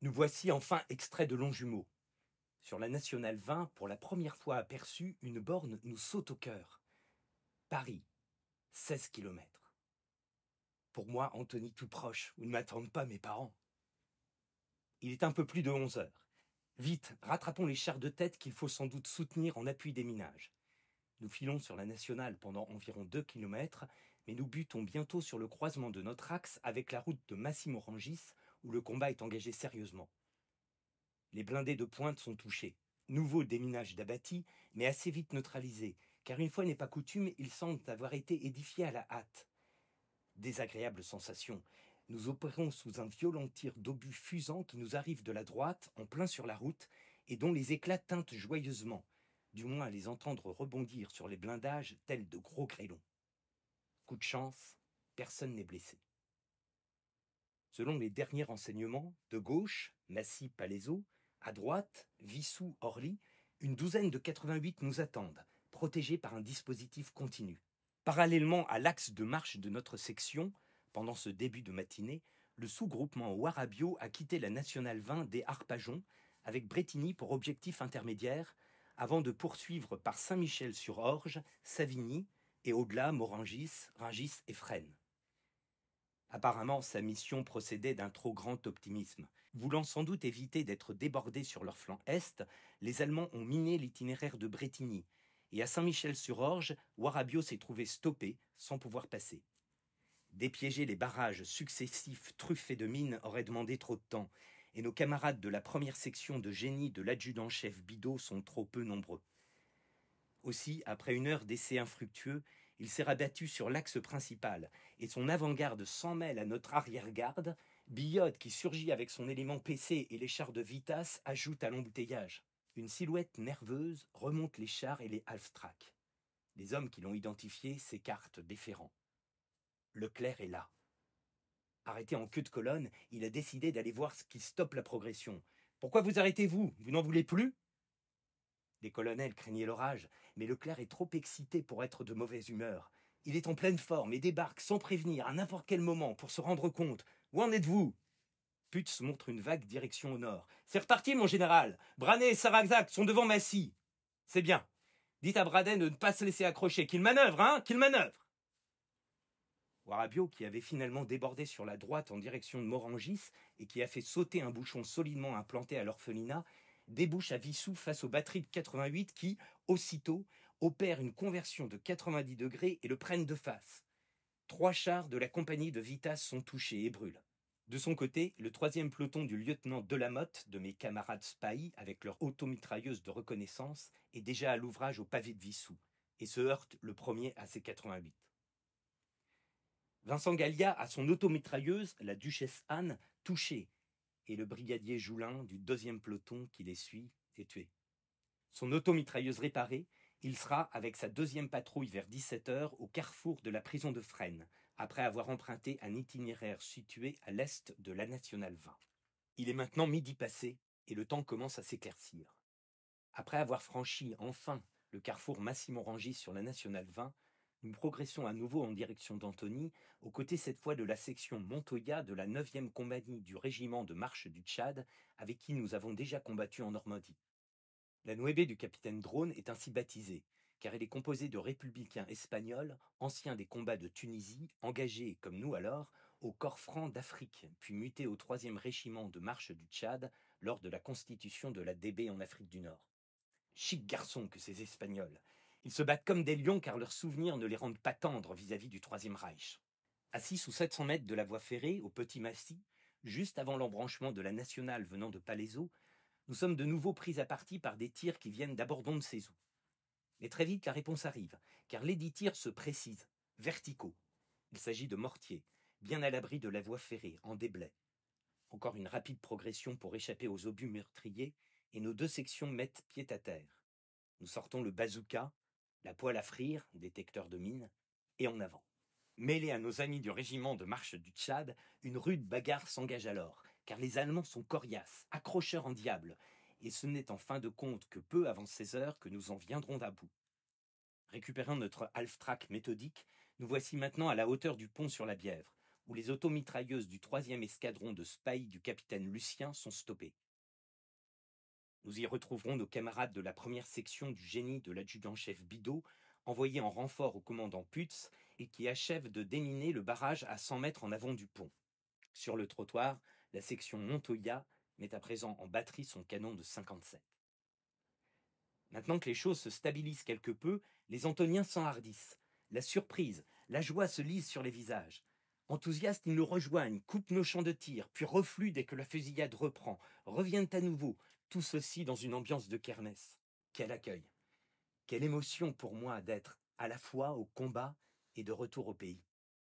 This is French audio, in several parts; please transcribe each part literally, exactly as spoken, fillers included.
Nous voici enfin extraits de Longjumeau. Sur la nationale vingt, pour la première fois aperçue, une borne nous saute au cœur. Paris, seize kilomètres. Pour moi, Antony tout proche, où ne m'attendent pas mes parents. Il est un peu plus de onze heures. Vite, rattrapons les chars de tête qu'il faut sans doute soutenir en appui des minages. Nous filons sur la nationale pendant environ deux kilomètres, mais nous butons bientôt sur le croisement de notre axe avec la route de Massimo Rangis, où le combat est engagé sérieusement. Les blindés de pointe sont touchés. Nouveau déminage d'Abati, mais assez vite neutralisé, car une fois n'est pas coutume, ils semblent avoir été édifiés à la hâte. Désagréable sensation. Nous opérons sous un violent tir d'obus fusant qui nous arrive de la droite, en plein sur la route, et dont les éclats tintent joyeusement, du moins à les entendre rebondir sur les blindages tels de gros grêlons. Coup de chance, personne n'est blessé. Selon les derniers renseignements, de gauche, Massy-Palaiseau, à droite, Vissou-Orly, une douzaine de quatre-vingt-huit nous attendent, protégés par un dispositif continu. Parallèlement à l'axe de marche de notre section, pendant ce début de matinée, le sous-groupement Ouarabio a quitté la nationale vingt des Arpajons, avec Brétigny pour objectif intermédiaire, avant de poursuivre par Saint-Michel-sur-Orge, Savigny, et au-delà Morangis, Rungis et Fresnes. Apparemment, sa mission procédait d'un trop grand optimisme. Voulant sans doute éviter d'être débordés sur leur flanc est, les Allemands ont miné l'itinéraire de Brétigny, et à Saint-Michel-sur-Orge, Ouarabio s'est trouvé stoppé, sans pouvoir passer. Dépiéger les barrages successifs truffés de mines aurait demandé trop de temps, et nos camarades de la première section de génie de l'adjudant-chef Bidault sont trop peu nombreux. Aussi, après une heure d'essais infructueux, il s'est rabattu sur l'axe principal, et son avant-garde s'en mêle à notre arrière-garde. Billotte, qui surgit avec son élément P C et les chars de Vitas, ajoute à l'embouteillage. Une silhouette nerveuse remonte les chars et les half-tracks. Les hommes qui l'ont identifié s'écartent déférents. Leclerc est là. Arrêté en queue de colonne, il a décidé d'aller voir ce qui stoppe la progression. « Pourquoi vous arrêtez-vous? Vous n'en voulez plus ?» Les colonels craignaient l'orage, mais Leclerc est trop excité pour être de mauvaise humeur. Il est en pleine forme et débarque sans prévenir à n'importe quel moment pour se rendre compte. « Où en êtes-vous » Putz montre une vague direction au nord. « C'est reparti, mon général. Branet et Sarrazac sont devant Massy. »« C'est bien. Dites à Bradet de ne pas se laisser accrocher. Qu'il manœuvre, hein, qu'il manœuvre !» Ouarabio, qui avait finalement débordé sur la droite en direction de Morangis et qui a fait sauter un bouchon solidement implanté à l'orphelinat, débouche à Vissou face aux batteries de quatre-vingt-huit qui, aussitôt, opèrent une conversion de quatre-vingt-dix degrés et le prennent de face. Trois chars de la compagnie de Vitas sont touchés et brûlent. De son côté, le troisième peloton du lieutenant Delamotte, de mes camarades Spahis, avec leur automitrailleuse de reconnaissance, est déjà à l'ouvrage au pavé de Vissou et se heurte le premier à ses quatre-vingt-huit. Vincent Gallia a son automitrailleuse, la Duchesse Anne, touchée, et le brigadier Joulin du deuxième peloton qui les suit est tué. Son automitrailleuse réparée, il sera avec sa deuxième patrouille vers dix-sept heures au carrefour de la prison de Fresnes, après avoir emprunté un itinéraire situé à l'est de la nationale vingt. Il est maintenant midi passé et le temps commence à s'éclaircir. Après avoir franchi enfin le carrefour Massimo Rangis sur la nationale vingt, nous progressons à nouveau en direction d'Antony, aux côtés cette fois de la section Montoya de la neuvième compagnie du régiment de marche du Tchad, avec qui nous avons déjà combattu en Normandie. La Nueve du capitaine Drone est ainsi baptisée, car elle est composée de républicains espagnols, anciens des combats de Tunisie, engagés, comme nous alors, au corps franc d'Afrique, puis mutés au troisième régiment de marche du Tchad lors de la constitution de la D B en Afrique du Nord. Chic garçons que ces Espagnols. Ils se battent comme des lions car leurs souvenirs ne les rendent pas tendres vis-à-vis du Troisième Reich. À six ou sept cents mètres de la voie ferrée, au Petit Massy, juste avant l'embranchement de la nationale venant de Palaiseau, nous sommes de nouveau pris à partie par des tirs qui viennent d'Abordon de Sézou. Mais très vite, la réponse arrive, car les dix tirs se précisent, verticaux. Il s'agit de mortiers, bien à l'abri de la voie ferrée, en déblai. Encore une rapide progression pour échapper aux obus meurtriers, et nos deux sections mettent pied à terre. Nous sortons le bazooka, la poêle à frire, détecteur de mines, et en avant. Mêlés à nos amis du régiment de marche du Tchad, une rude bagarre s'engage alors, car les Allemands sont coriaces, accrocheurs en diable, et ce n'est en fin de compte que peu avant seize heures que nous en viendrons à bout. Récupérant notre half-track méthodique, nous voici maintenant à la hauteur du pont sur la Bièvre, où les automitrailleuses du troisième escadron de Spey du capitaine Lucien sont stoppées. Nous y retrouverons nos camarades de la première section du génie de l'adjudant-chef Bidault, envoyés en renfort au commandant Putz et qui achèvent de déminer le barrage à cent mètres en avant du pont. Sur le trottoir, la section Montoya met à présent en batterie son canon de cinquante-sept. Maintenant que les choses se stabilisent quelque peu, les Antoniens s'enhardissent. La surprise, la joie se lisent sur les visages. Enthousiastes, ils nous rejoignent, coupent nos champs de tir, puis refluent dès que la fusillade reprend, reviennent à nouveau, tout ceci dans une ambiance de kermesse. Quel accueil! Quelle émotion pour moi d'être à la fois au combat et de retour au pays.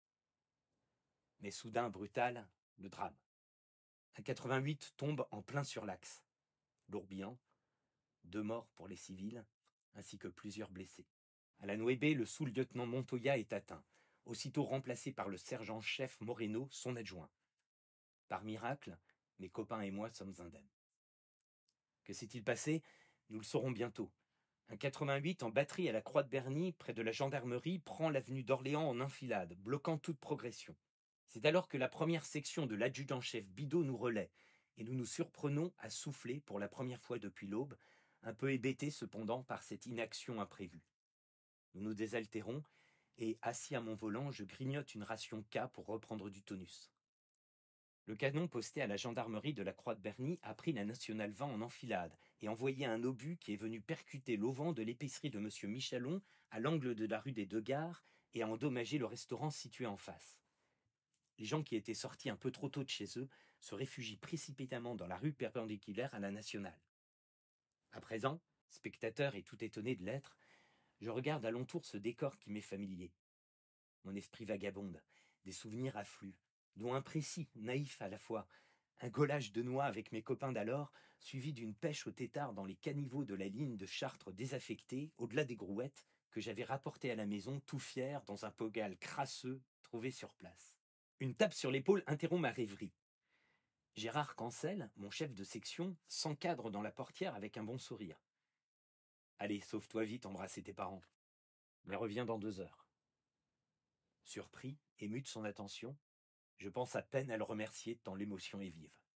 Mais soudain, brutal, le drame. Un quatre-vingt-huit tombe en plein sur l'axe. Lourbihan, deux morts pour les civils, ainsi que plusieurs blessés. À la Nouébé, le sous-lieutenant Montoya est atteint, aussitôt remplacé par le sergent-chef Moreno, son adjoint. Par miracle, mes copains et moi sommes indemnes. Que s'est-il passé? Nous le saurons bientôt. Un quatre-vingt-huit en batterie à la Croix de Berny, près de la gendarmerie, prend l'avenue d'Orléans en enfilade, bloquant toute progression. C'est alors que la première section de l'adjudant-chef Bidault nous relaie, et nous nous surprenons à souffler pour la première fois depuis l'aube, un peu hébétés cependant par cette inaction imprévue. Nous nous désaltérons, et assis à mon volant, je grignote une ration K pour reprendre du tonus. Le canon posté à la gendarmerie de la Croix de Berny a pris la nationale vingt en enfilade et envoyé un obus qui est venu percuter l'auvent de l'épicerie de monsieur Michalon à l'angle de la rue des Deux Gares et a endommagé le restaurant situé en face. Les gens qui étaient sortis un peu trop tôt de chez eux se réfugient précipitamment dans la rue perpendiculaire à la nationale. À présent, spectateur et tout étonné de l'être, je regarde alentour ce décor qui m'est familier. Mon esprit vagabonde, des souvenirs affluent, dont un précis, naïf à la fois, un golage de noix avec mes copains d'alors, suivi d'une pêche au tétard dans les caniveaux de la ligne de Chartres désaffectée, au-delà des Grouettes, que j'avais rapporté à la maison tout fier dans un pogal crasseux trouvé sur place. Une tape sur l'épaule interrompt ma rêverie. Gérard Cancel, mon chef de section, s'encadre dans la portière avec un bon sourire. « Allez, sauve-toi vite, embrasser tes parents. Mais reviens dans deux heures. » Surpris, ému de son attention, je pense à peine à le remercier tant l'émotion est vive.